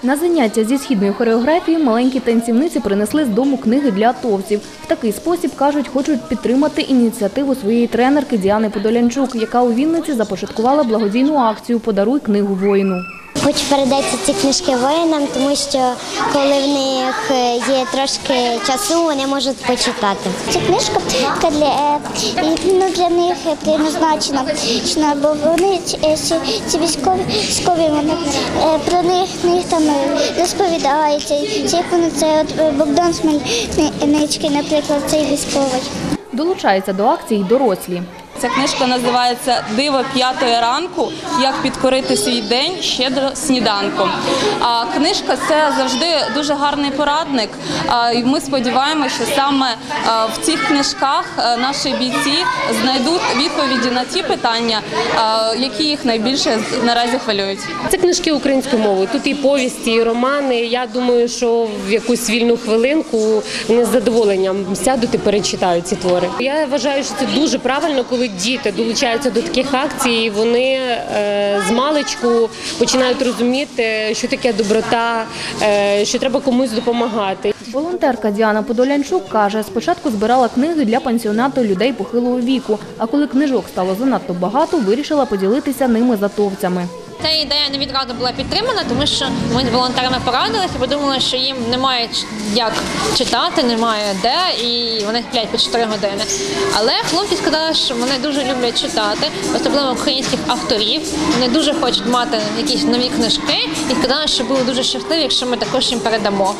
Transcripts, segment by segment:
На заняття зі східної хореографії маленькі танцівниці принесли з дому книги для атовців. В такий спосіб, кажуть, хочуть підтримати ініціативу своєї тренерки Діани Подолянчук, яка у Вінниці започаткувала благодійну акцію «Подаруй книгу воїну». Хочу передати ці книжки воїнам, тому що коли в них є трошки часу, вони можуть почитати. Ця книжка для них призначена, бо вони ці військові вони про них там розповідаються. Це Богдан Хмельницький, наприклад, цей військовий. Долучаються до акції й дорослі. Ця книжка називається «Диво 5-ї ранку. Як підкорити свій день ще до сніданку». А книжка – це завжди дуже гарний порадник. І ми сподіваємося, що саме в цих книжках наші бійці знайдуть відповіді на ті питання, які їх найбільше наразі хвилюють. Це книжки українською мовою. Тут і повісті, і романи. Я думаю, що в якусь вільну хвилинку вони з задоволенням сядуть і перечитають ці твори. Я вважаю, що це дуже правильно, коли діти долучаються до таких акцій, і вони з маличку починають розуміти, що таке доброта, що треба комусь допомагати. Волонтерка Діана Подолянчук каже, спочатку збирала книги для пансіонату людей похилого віку, а коли книжок стало занадто багато, вирішила поділитися ними з атовцями. Ця ідея не відразу була підтримана, тому що ми з волонтерами порадилися і подумали, що їм немає як читати, немає де, і вони сплять по 4 години. Але хлопці сказали, що вони дуже люблять читати, особливо українських авторів. Вони дуже хочуть мати якісь нові книжки і сказали, що будуть дуже щасливі, якщо ми також їм передамо.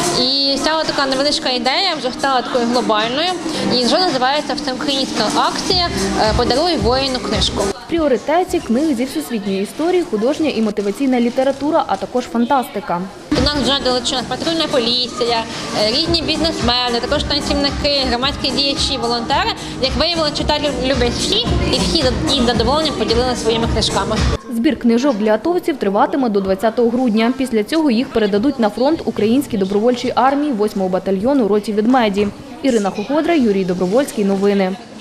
І ця така невеличка ідея вже стала такою глобальною і вже називається всеукраїнська акція «Подаруй воїну книжку». В пріоритеті книги зі всесвітньої історії, художня і мотиваційна література, а також фантастика. До нас вже долучилась патрульна поліція, різні бізнесмени, також танцівники, громадські діячі, волонтери. Як виявилося, читати люблять всі, і всі із задоволенням поділилися своїми книжками. Збір книжок для атовців триватиме до 20 грудня. Після цього їх передадуть на фронт Українській добровольчій армії 8-го батальйону роті «Ведмеді». Ірина Хоходра, Юрій Добровольський. Новини.